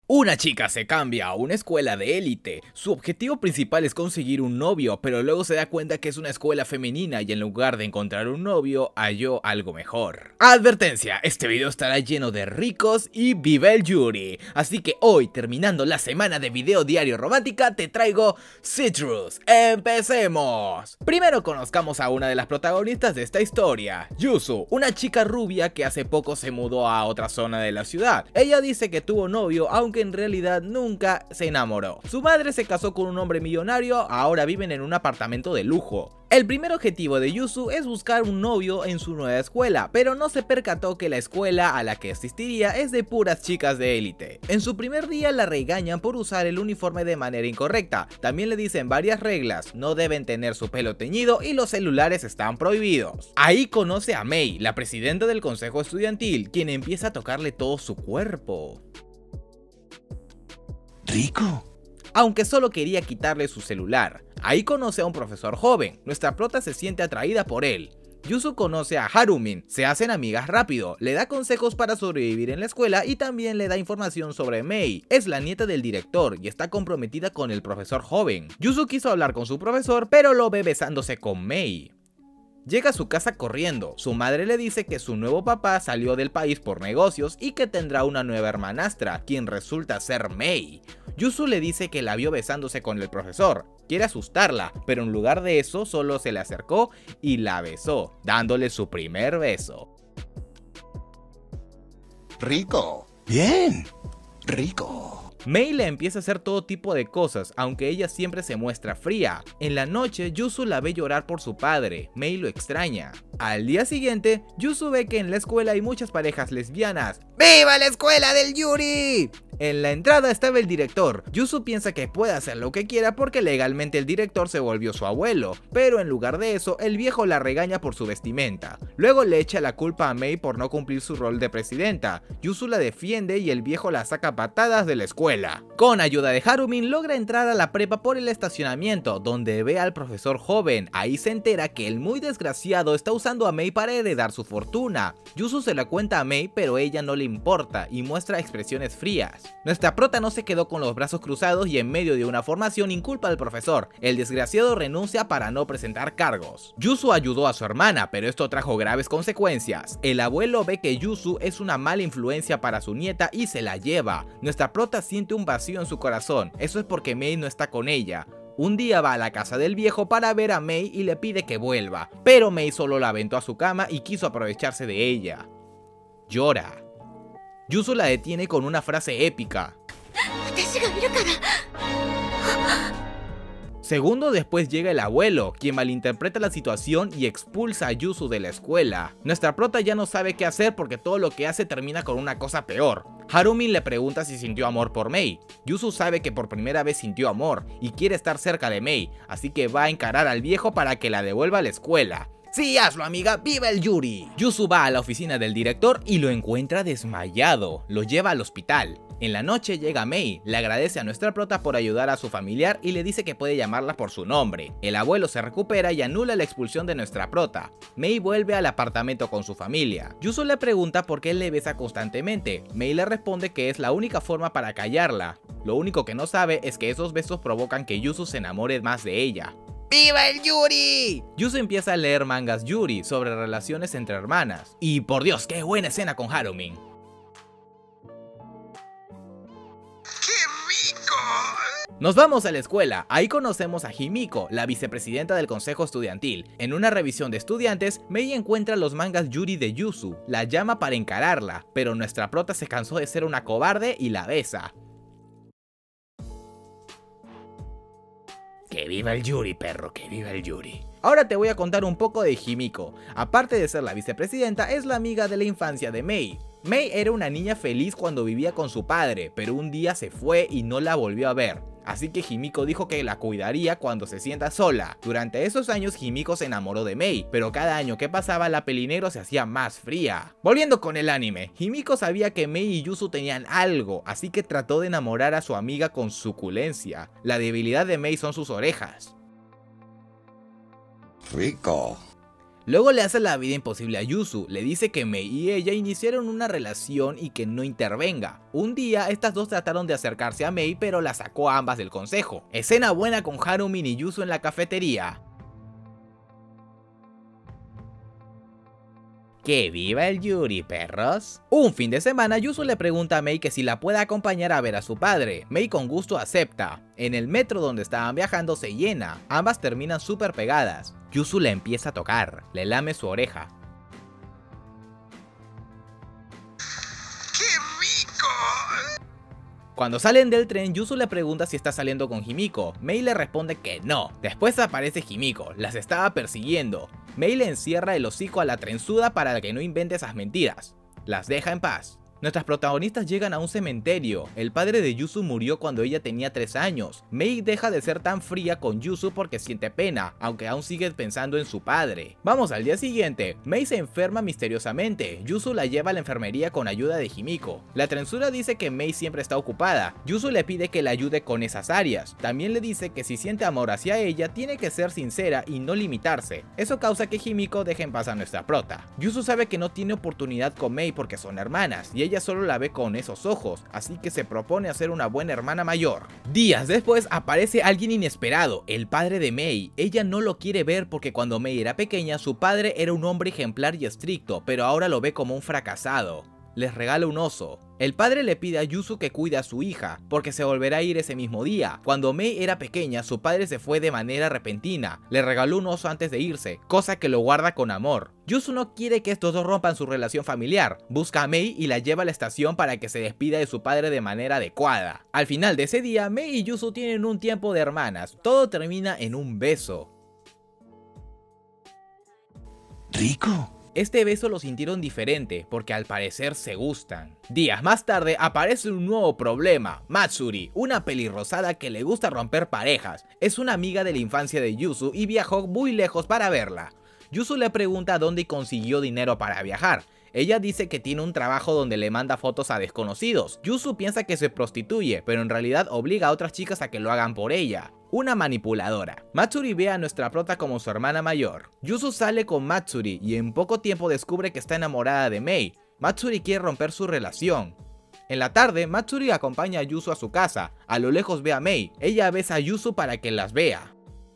Una chica se cambia a una escuela de élite. Su objetivo principal es conseguir un novio, pero luego se da cuenta que es una escuela femenina y en lugar de encontrar un novio, halló algo mejor. Advertencia, este video estará lleno de ricos y viva el Yuri. Así que hoy, terminando la semana de video diario romántica, te traigo Citrus. ¡Empecemos! Primero conozcamos a una de las protagonistas de esta historia, Yuzu, una chica rubia que hace poco se mudó a otra zona de la ciudad. Ella dice que tuvo novio, aunque en realidad nunca se enamoró. Su madre se casó con un hombre millonario, ahora viven en un apartamento de lujo. El primer objetivo de Yuzu es buscar un novio en su nueva escuela, pero no se percató que la escuela a la que asistiría es de puras chicas de élite. En su primer día la regañan por usar el uniforme de manera incorrecta, también le dicen varias reglas, no deben tener su pelo teñido y los celulares están prohibidos. Ahí conoce a Mei, la presidenta del consejo estudiantil, quien empieza a tocarle todo su cuerpo. ¿Rico? Aunque solo quería quitarle su celular. Ahí conoce a un profesor joven, nuestra prota se siente atraída por él. Yuzu conoce a Harumin, se hacen amigas rápido, le da consejos para sobrevivir en la escuela y también le da información sobre Mei. Es la nieta del director y está comprometida con el profesor joven. Yuzu quiso hablar con su profesor, pero lo ve besándose con Mei. Llega a su casa corriendo, su madre le dice que su nuevo papá salió del país por negocios y que tendrá una nueva hermanastra, quien resulta ser Mei. Yuzu le dice que la vio besándose con el profesor, quiere asustarla, pero en lugar de eso solo se le acercó y la besó, dándole su primer beso. Rico. Bien. Rico. Mei le empieza a hacer todo tipo de cosas, aunque ella siempre se muestra fría. En la noche, Yuzu la ve llorar por su padre, Mei lo extraña. Al día siguiente, Yuzu ve que en la escuela hay muchas parejas lesbianas. ¡Viva la escuela del Yuri! En la entrada estaba el director. Yuzu piensa que puede hacer lo que quiera porque legalmente el director se volvió su abuelo, pero en lugar de eso, el viejo la regaña por su vestimenta. Luego le echa la culpa a Mei por no cumplir su rol de presidenta. Yuzu la defiende y el viejo la saca a patadas de la escuela. Con ayuda de Harumin logra entrar a la prepa por el estacionamiento, donde ve al profesor joven. Ahí se entera que el muy desgraciado está usando a Mei para heredar su fortuna. Yuzu se la cuenta a Mei, pero ella no le importa y muestra expresiones frías. Nuestra prota no se quedó con los brazos cruzados y en medio de una formación inculpa al profesor. El desgraciado renuncia para no presentar cargos. Yuzu ayudó a su hermana, pero esto trajo graves consecuencias. El abuelo ve que Yuzu es una mala influencia para su nieta y se la lleva. Nuestra prota siente un vacío en su corazón, eso es porque Mei no está con ella. Un día va a la casa del viejo para ver a Mei y le pide que vuelva, pero Mei solo la aventó a su cama y quiso aprovecharse de ella. Llora. Yuzu la detiene con una frase épica. Segundo después llega el abuelo, quien malinterpreta la situación y expulsa a Yuzu de la escuela. Nuestra prota ya no sabe qué hacer porque todo lo que hace termina con una cosa peor. Harumin le pregunta si sintió amor por Mei. Yuzu sabe que por primera vez sintió amor y quiere estar cerca de Mei, así que va a encarar al viejo para que la devuelva a la escuela. ¡Sí, hazlo, amiga! ¡Viva el Yuri! Yuzu va a la oficina del director y lo encuentra desmayado. Lo lleva al hospital. En la noche llega Mei, le agradece a nuestra prota por ayudar a su familiar y le dice que puede llamarla por su nombre. El abuelo se recupera y anula la expulsión de nuestra prota. Mei vuelve al apartamento con su familia. Yuzu le pregunta por qué él le besa constantemente. Mei le responde que es la única forma para callarla. Lo único que no sabe es que esos besos provocan que Yuzu se enamore más de ella. ¡Viva el Yuri! Yuzu empieza a leer mangas Yuri sobre relaciones entre hermanas. Y por Dios, qué buena escena con Harumin. Nos vamos a la escuela, ahí conocemos a Himiko, la vicepresidenta del consejo estudiantil. En una revisión de estudiantes, Mei encuentra los mangas Yuri de Yuzu, la llama para encararla, pero nuestra prota se cansó de ser una cobarde y la besa. ¡Que viva el Yuri, perro! ¡Que viva el Yuri! Ahora te voy a contar un poco de Himiko. Aparte de ser la vicepresidenta, es la amiga de la infancia de Mei. Mei era una niña feliz cuando vivía con su padre, pero un día se fue y no la volvió a ver. Así que Himiko dijo que la cuidaría cuando se sienta sola. Durante esos años Himiko se enamoró de Mei, pero cada año que pasaba la peli negro se hacía más fría. Volviendo con el anime, Himiko sabía que Mei y Yuzu tenían algo, así que trató de enamorar a su amiga con suculencia. La debilidad de Mei son sus orejas. Rico. Luego le hace la vida imposible a Yusu, le dice que Mei y ella iniciaron una relación y que no intervenga. Un día estas dos trataron de acercarse a Mei pero la sacó a ambas del consejo. Escena buena con Harumin y Yusu en la cafetería. ¡Que viva el Yuri, perros! Un fin de semana, Yusu le pregunta a Mei que si la puede acompañar a ver a su padre. Mei con gusto acepta. En el metro donde estaban viajando se llena. Ambas terminan súper pegadas. Yusu le empieza a tocar. Le lame su oreja. ¡Qué rico! Cuando salen del tren, Yusu le pregunta si está saliendo con Himiko. Mei le responde que no. Después aparece Himiko. Las estaba persiguiendo. Mei le encierra el hocico a la trenzuda para que no invente esas mentiras. Las deja en paz. Nuestras protagonistas llegan a un cementerio. El padre de Yusu murió cuando ella tenía 3 años. Mei deja de ser tan fría con Yusu porque siente pena, aunque aún sigue pensando en su padre. Vamos al día siguiente. Mei se enferma misteriosamente. Yusu la lleva a la enfermería con ayuda de Himiko. La trenzura dice que Mei siempre está ocupada. Yusu le pide que la ayude con esas áreas. También le dice que si siente amor hacia ella, tiene que ser sincera y no limitarse. Eso causa que Himiko deje en paz a nuestra prota. Yusu sabe que no tiene oportunidad con Mei porque son hermanas, y ella solo la ve con esos ojos, así que se propone hacer una buena hermana mayor. Días después aparece alguien inesperado, el padre de Mei. Ella no lo quiere ver porque cuando Mei era pequeña su padre era un hombre ejemplar y estricto, pero ahora lo ve como un fracasado. Les regala un oso. El padre le pide a Yusu que cuide a su hija, porque se volverá a ir ese mismo día. Cuando Mei era pequeña, su padre se fue de manera repentina. Le regaló un oso antes de irse, cosa que lo guarda con amor. Yusu no quiere que estos dos rompan su relación familiar. Busca a Mei y la lleva a la estación para que se despida de su padre de manera adecuada. Al final de ese día, Mei y Yusu tienen un tiempo de hermanas. Todo termina en un beso. ¿Rico? Este beso lo sintieron diferente, porque al parecer se gustan. Días más tarde aparece un nuevo problema. Matsuri, una pelirrosada que le gusta romper parejas. Es una amiga de la infancia de Yusu y viajó muy lejos para verla. Yusu le pregunta dónde consiguió dinero para viajar. Ella dice que tiene un trabajo donde le manda fotos a desconocidos. Yusu piensa que se prostituye, pero en realidad obliga a otras chicas a que lo hagan por ella. Una manipuladora. Matsuri ve a nuestra prota como su hermana mayor. Yusu sale con Matsuri y en poco tiempo descubre que está enamorada de Mei. Matsuri quiere romper su relación. En la tarde, Matsuri acompaña a Yusu a su casa. A lo lejos ve a Mei. Ella besa a Yusu para que las vea.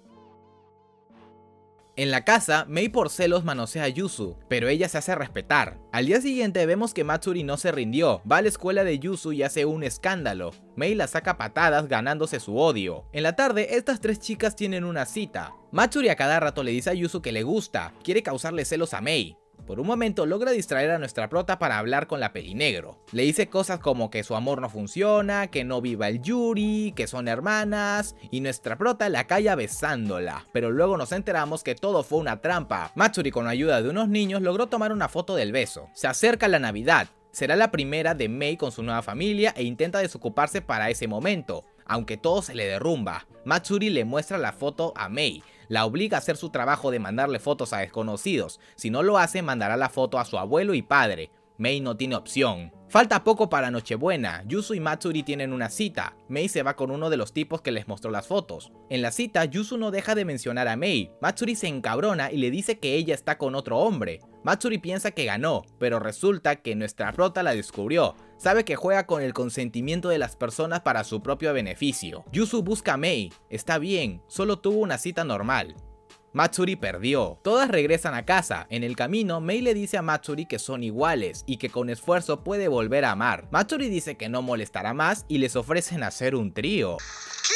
En la casa, Mei por celos manosea a Yusu, pero ella se hace respetar. Al día siguiente vemos que Matsuri no se rindió, va a la escuela de Yusu y hace un escándalo. Mei la saca a patadas ganándose su odio. En la tarde, estas tres chicas tienen una cita. Matsuri a cada rato le dice a Yusu que le gusta, quiere causarle celos a Mei. Por un momento logra distraer a nuestra prota para hablar con la pelinegro. Le dice cosas como que su amor no funciona, que no viva el Yuri, que son hermanas, y nuestra prota la calla besándola. Pero luego nos enteramos que todo fue una trampa. Matsuri con la ayuda de unos niños logró tomar una foto del beso. Se acerca la Navidad. Será la primera de Mei con su nueva familia e intenta desocuparse para ese momento, aunque todo se le derrumba. Matsuri le muestra la foto a Mei. La obliga a hacer su trabajo de mandarle fotos a desconocidos. Si no lo hace, mandará la foto a su abuelo y padre. Mei no tiene opción. Falta poco para Nochebuena. Yusu y Matsuri tienen una cita. Mei se va con uno de los tipos que les mostró las fotos. En la cita, Yusu no deja de mencionar a Mei. Matsuri se encabrona y le dice que ella está con otro hombre. Matsuri piensa que ganó, pero resulta que nuestra prota la descubrió. Sabe que juega con el consentimiento de las personas para su propio beneficio. Yusu busca a Mei. Está bien, solo tuvo una cita normal. Matsuri perdió. Todas regresan a casa. En el camino, Mei le dice a Matsuri que son iguales y que con esfuerzo puede volver a amar. Matsuri dice que no molestará más y les ofrecen hacer un trío. ¡Qué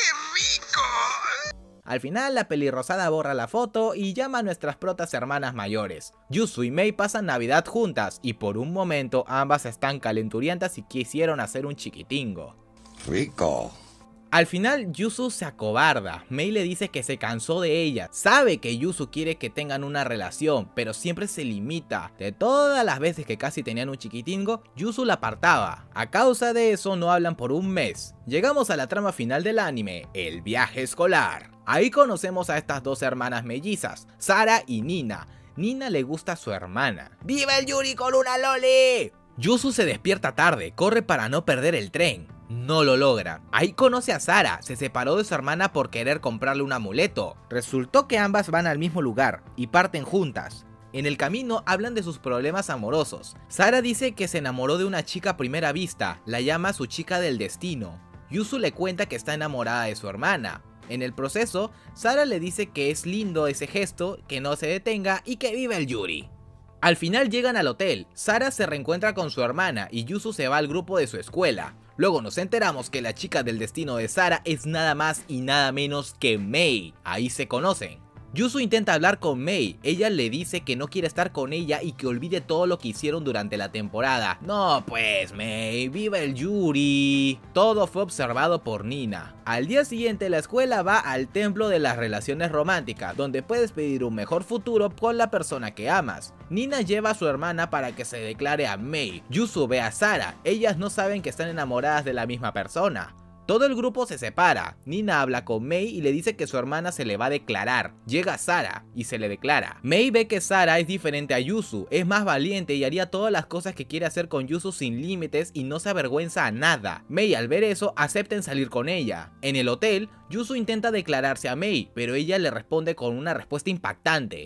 rico! Al final, la pelirrosada borra la foto y llama a nuestras protas hermanas mayores. Yusu y Mei pasan Navidad juntas y por un momento ambas están calenturientas y quisieron hacer un chiquitingo. Rico. Al final, Yusu se acobarda. Mei le dice que se cansó de ella. Sabe que Yusu quiere que tengan una relación, pero siempre se limita. De todas las veces que casi tenían un chiquitingo, Yusu la apartaba. A causa de eso no hablan por un mes. Llegamos a la trama final del anime, el viaje escolar. Ahí conocemos a estas dos hermanas mellizas, Sara y Nina. Nina le gusta a su hermana. ¡Viva el Yuri con una loli! Yusu se despierta tarde, corre para no perder el tren. No lo logra. Ahí conoce a Sara, se separó de su hermana por querer comprarle un amuleto. Resultó que ambas van al mismo lugar y parten juntas. En el camino hablan de sus problemas amorosos. Sara dice que se enamoró de una chica a primera vista, la llama su chica del destino. Yusu le cuenta que está enamorada de su hermana. En el proceso, Sara le dice que es lindo ese gesto, que no se detenga y que viva el Yuri. Al final llegan al hotel, Sara se reencuentra con su hermana y Yusu se va al grupo de su escuela. Luego nos enteramos que la chica del destino de Sara es nada más y nada menos que Mei. Ahí se conocen. Yusu intenta hablar con Mei, ella le dice que no quiere estar con ella y que olvide todo lo que hicieron durante la temporada. No pues Mei, viva el Yuri. Todo fue observado por Nina. Al día siguiente la escuela va al templo de las relaciones románticas, donde puedes pedir un mejor futuro con la persona que amas. Nina lleva a su hermana para que se declare a Mei. Yusu ve a Sara, ellas no saben que están enamoradas de la misma persona. Todo el grupo se separa, Nina habla con Mei y le dice que su hermana se le va a declarar. Llega Sara y se le declara. Mei ve que Sara es diferente a Yusu, es más valiente y haría todas las cosas que quiere hacer con Yusu sin límites y no se avergüenza a nada. Mei al ver eso acepta en salir con ella. En el hotel, Yusu intenta declararse a Mei, pero ella le responde con una respuesta impactante.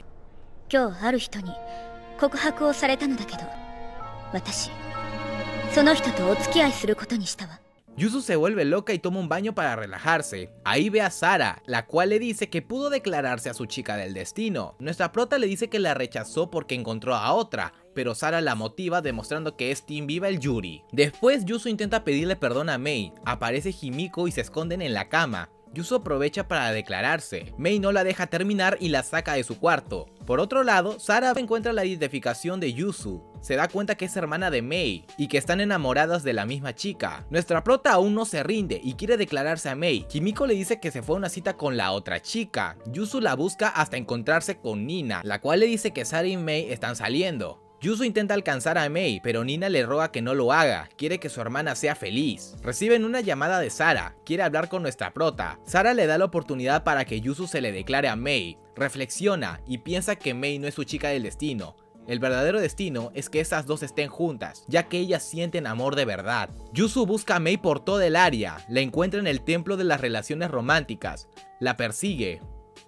Yusu se vuelve loca y toma un baño para relajarse. Ahí ve a Sara, la cual le dice que pudo declararse a su chica del destino. Nuestra prota le dice que la rechazó porque encontró a otra, pero Sara la motiva demostrando que es Team Viva el Yuri. Después Yusu intenta pedirle perdón a Mei, aparece Himiko y se esconden en la cama. Yusu aprovecha para declararse. Mei no la deja terminar y la saca de su cuarto. Por otro lado, Sara encuentra la identificación de Yusu. Se da cuenta que es hermana de Mei y que están enamoradas de la misma chica. Nuestra prota aún no se rinde y quiere declararse a Mei. Himiko le dice que se fue a una cita con la otra chica. Yusu la busca hasta encontrarse con Nina, la cual le dice que Sara y Mei están saliendo. Yusu intenta alcanzar a Mei, pero Nina le roga que no lo haga, quiere que su hermana sea feliz. Reciben una llamada de Sara, quiere hablar con nuestra prota. Sara le da la oportunidad para que Yusu se le declare a Mei. Reflexiona y piensa que Mei no es su chica del destino. El verdadero destino es que esas dos estén juntas, ya que ellas sienten amor de verdad. Yusu busca a Mei por todo el área, la encuentra en el templo de las relaciones románticas, la persigue.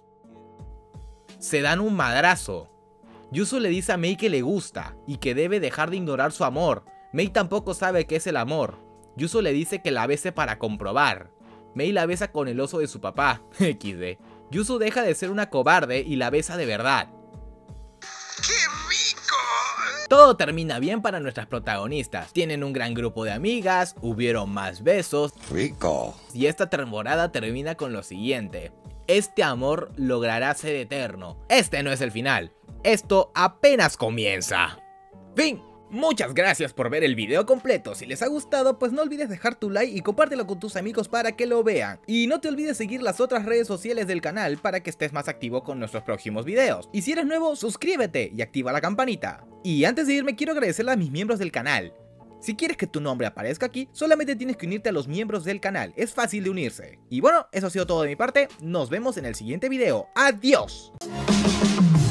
Se dan un madrazo. Yusu le dice a Mei que le gusta y que debe dejar de ignorar su amor. Mei tampoco sabe qué es el amor. Yusu le dice que la bese para comprobar. Mei la besa con el oso de su papá. XD. Yusu deja de ser una cobarde y la besa de verdad. ¡Qué rico! Todo termina bien para nuestras protagonistas. Tienen un gran grupo de amigas, hubieron más besos. Rico. Y esta temporada termina con lo siguiente. Este amor logrará ser eterno. Este no es el final. Esto apenas comienza. Fin. Muchas gracias por ver el video completo. Si les ha gustado, pues no olvides dejar tu like y compártelo con tus amigos para que lo vean. Y no te olvides seguir las otras redes sociales del canal para que estés más activo con nuestros próximos videos. Y si eres nuevo, suscríbete y activa la campanita. Y antes de irme, quiero agradecerle a mis miembros del canal. Si quieres que tu nombre aparezca aquí, solamente tienes que unirte a los miembros del canal, es fácil de unirse. Y bueno, eso ha sido todo de mi parte, nos vemos en el siguiente video, ¡adiós!